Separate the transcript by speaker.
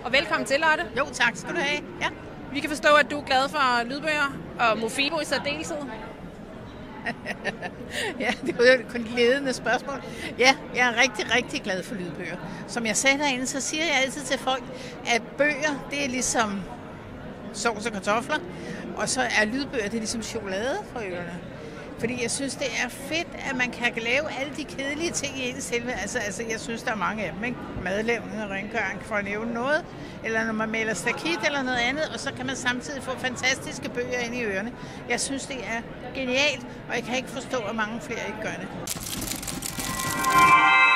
Speaker 1: Og velkommen til, Lotte.
Speaker 2: Jo, tak skal du have. Ja.
Speaker 1: Vi kan forstå, at du er glad for lydbøger, og Mofibo i særdeleshed.
Speaker 2: Ja, det var jo kun et ledende spørgsmål. Ja, jeg er rigtig, rigtig glad for lydbøger. Som jeg sagde derinde, så siger jeg altid til folk, at bøger, det er ligesom sovs og kartofler, og så er lydbøger, det er ligesom chokolade for ørerne. Fordi jeg synes, det er fedt, at man kan lave alle de kedelige ting i ens selve. Altså, jeg synes, der er mange af dem, ikke? Madlavning og rengøring, for at nævne noget. Eller når man maler stakit eller noget andet, og så kan man samtidig få fantastiske bøger ind i ørerne. Jeg synes, det er genialt, og jeg kan ikke forstå, at mange flere ikke gør det.